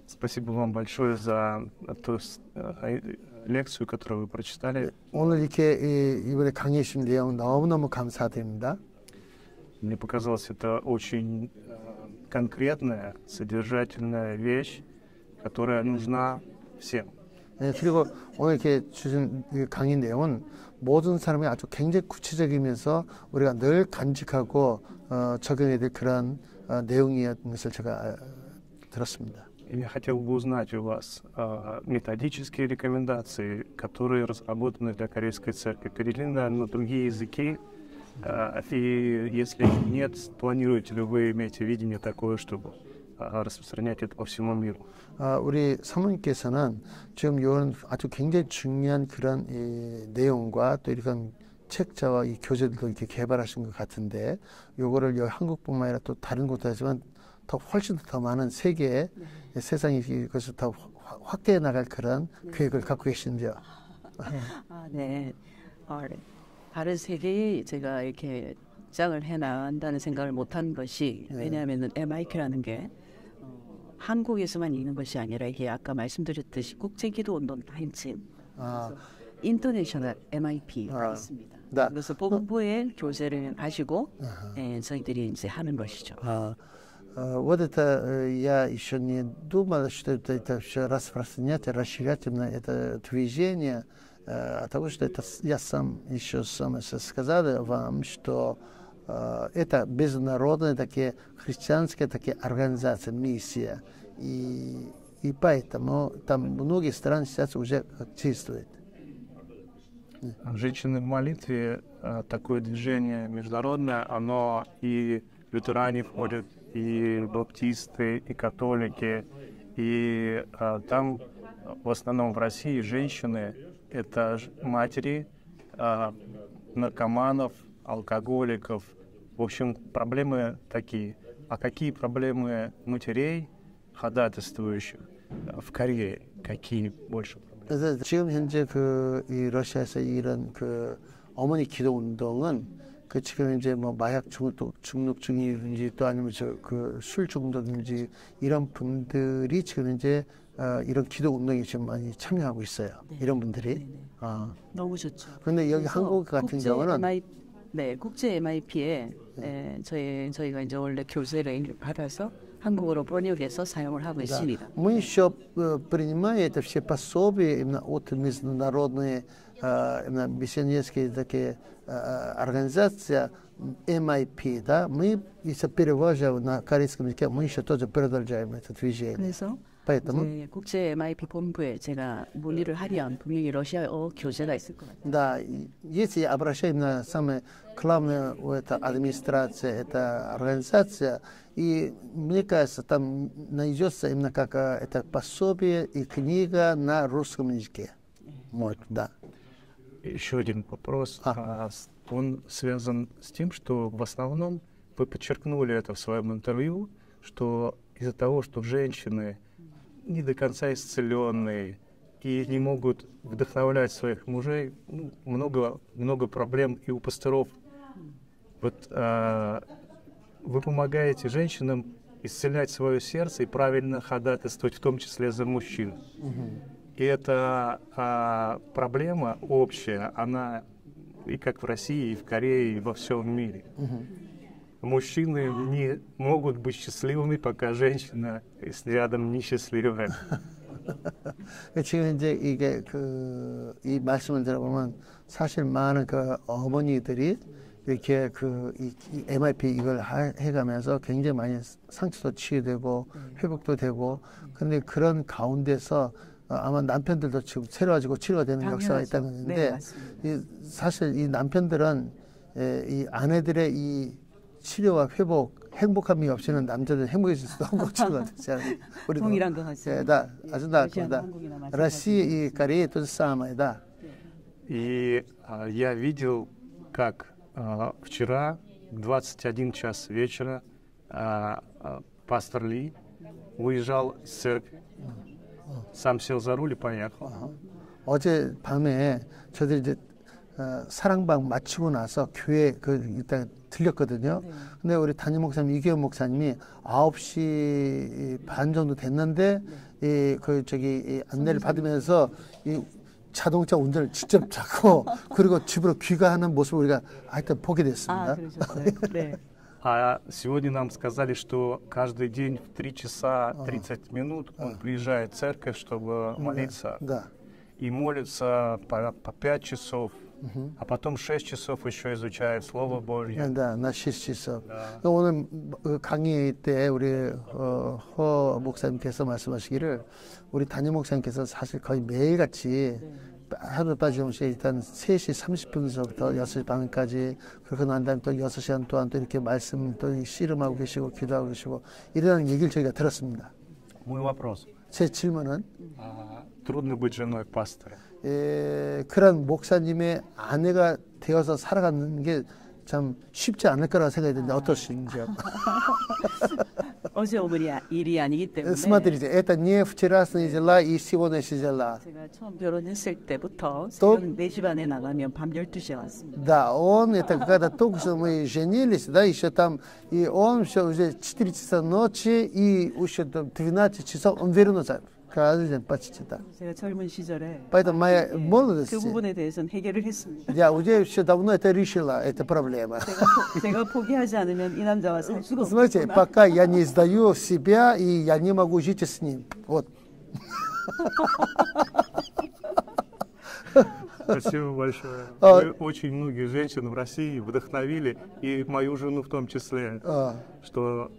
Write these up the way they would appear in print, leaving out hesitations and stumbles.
Спасибо вам большое за ту лекцию, которую вы прочитали. 오늘 이렇게 이번에 강의 주신 내용 너무너무 감사드립니다. Мне показалось, это очень конкретная, содержательная вещь, которая нужна всем. 네, 그리고 오늘 이렇게 주신 이 강의 내용은 모든 사람이 아주 굉장히 구체적이면서 우리가 늘 간직하고 적용해야 될 그런 내용이었던 것을 제가 들었습니다. Я хотел бы узнать у вас методические рекомендации, которые разработаны для Корейской церкви, переведены на другие языки. И если нет, планируете ли вы иметь видение такое, чтобы распространять это по всему миру? 우리 사모님께서는 지금 이런 아주 굉장히 중요한 그런 이 내용과 또 이런 책자와 이 교재들도 이렇게 개발하신 것 같은데, 요거를 여기 한국뿐만 아니라 또 다른 곳도 하지만 더 훨씬 더 많은 세계에 세상이 이것을 더 확대해 나갈 그런 계획을 갖고 계신지요? 네. 다른 세계에 제가 이렇게 장을 해 나간다는 생각을 못한 것이, 왜냐하면 MIP라는 게 한국에서만 있는 것이 아니라 이게 아까 말씀드렸듯이 국제기도운동 타임팀, 인터내셔널 MIP가 있습니다. 그래서 본부에 교재를 하시고 저희들이 이제 하는 것이죠. Вот это я еще не думал, что это все распространять, расширять именно это движение, того, что это я сам еще сам сказал вам, что это международная такие христианская такие организация, миссия, и поэтому там многие страны сейчас уже действуют. Женщины в молитве, такое движение международное, оно и лютеране входят, и баптисты, и католики, и там в основном в России женщины — это матери наркоманов, алкоголиков. В общем, проблемы такие. А какие проблемы матерей, ходатайствующих в Корее? Какие больше проблемы? 지금 현재 이 러시아에서 이런 어머니 기도 운동은 지금 이제 뭐 마약 중독 중이든지 또 아니면 술 중독인지 이런 분들이 지금 이제 이런 기도 운동에 지금 많이 참여하고 있어요. 이런 분들이. 너무 좋죠. 그런데 여기 한국 같은 경우는 국제 MIP에 저희가 이제 원래 교재를 받아서 한국어로 번역해서 사용을 하고 있습니다. Мы еще принимаем это все пособия именно от международной именно миссионерские такие организации MIP, да, мы если перевожим на корейском языке, мы еще тоже продолжаем это движение. 그래서 поэтому 국제 MIP 본부에 제가 문의를 하면 분명히 러시아어 교재가 있을 것 같아요. Да, если обращаем на самое главное, это администрация, это организация, и мне кажется, там найдется именно как это пособие и книга на русском языке. Вот, да. Еще один вопрос. Он связан с тем, что в основном вы подчеркнули это в своем интервью, что из-за того, что женщины не до конца исцеленные и не могут вдохновлять своих мужей, много проблем и у пасторов. Вот вы помогаете женщинам исцелять свое сердце и правильно ходатайствовать, в том числе за мужчин. И эта проблема общая, она и как в России, и в Корее, и во всем мире. Мужчины не могут быть счастливыми, пока женщина рядом несчастливая. 지금 이제 이게 이 말씀을 들어보면 사실 많은 어머니들이 이렇게 이 MIP 이걸 해가면서 굉장히 많이 상처도 치유되고 회복도 되고, 근데 그런 가운데서 아마 남편들도 지금 새로워지고 치료가 되는 역사가 있다는 건데, 사실 이 남편들은 이 아내들의 이 치료와 회복, 행복함이 없이는 남자들은 행복해질 수도 없고 치료가 되지 않아요. 동일한 것 같습니다. Да, да. Россия и Корея то же самое, да. И я видел, как вчера в 21 час вечера пастор Ли выезжал из церкви, сам сел за руль и поехал. 어제 밤에 저들 이제 사랑방 마치고 나서 교회 일단 들렸거든요. 네. 근데 우리 담임 목사님 이규현 목사님이 9시 반 정도 됐는데 이 안내를 받으면서 이 자동차 운전을 직접 잡고 그리고 집으로 귀가하는 모습을 우리가 하여튼 보게 됐습니다. 아, 그러셨어요. 네. А сегодня нам сказали, что каждый день в 3 часа 30 минут он приезжает в церковь, чтобы молиться. Да. И молится по 5 часов, а потом 6 часов еще изучает Слово Божье. 네, 나 실시서. 오늘 강의 때 우리 허 목사님께서 말씀하시기를 우리 담임 목사님께서 사실 거의 매일같이 하루 빠짐없이 일단 3시 30분서부터 6시 반까지 그러고 난 다음에 또 6시간 동안 또 이렇게 말씀 또 씨름하고 계시고 기도하고 계시고 이러는 얘기를 저희가 들었습니다. Мой вопрос. 제 질문은 Трудно быть женой пастора. 그런 목사님의 아내가 되어서 살아가는 게 참 쉽지 않을 거라고 생각이 드는데 어떠신지요? 어제 오늘 일이 아니기 때문에 Смотрите, это не вчерашние дела и сегодняшние дела. 제가 처음 결혼했을 때부터 새벽 4시 반에 나가면 밤 12시에 왔습니다. Да, он, это когда только что мы женились, да, еще там, и он все уже 4 часа ночи, и еще там 12 часов он вернулся. каждый день почти так. 제가 젊은 시절에 Поэтому моя 그 молодость, 부분에 대해서는 해결을 했습니다. я уже все давно это решила, эта проблема. 제가 포기하지 않으면 이 남자와 살 수가 Знаете, 없구나. пока я не сдаю себя, и я не могу жить с ним. Вот. Спасибо большое. Вы очень многие женщины в России вдохновили, и мою жену в том числе, что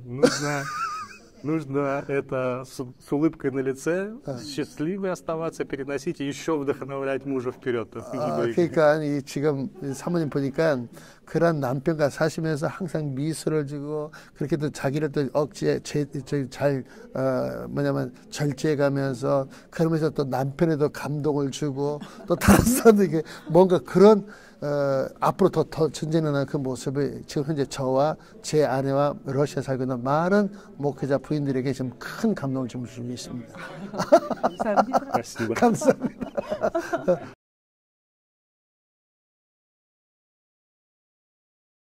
нужно это с улыбкой на лице, счастливой оставаться, переносить и еще вдохновлять мужа вперед. 그러니까 이 지금 사모님 보니까 그런 남편과 사시면서 항상 미소를 주고 그렇게 또 자기를 또 억지에 잘 뭐냐면 절제해가면서 그러면서 또 남편에도 감동을 주고 또 다른 사람들에게 뭔가 그런 앞으로 더 전진하는 그 모습을 지금 현재 저와 제 아내와 러시아 살고 있는 많은 목회자 부인들에게 지금 큰 감동을 좀 주고 있습니다. 감사합니다. Спасибо. 감사합니다.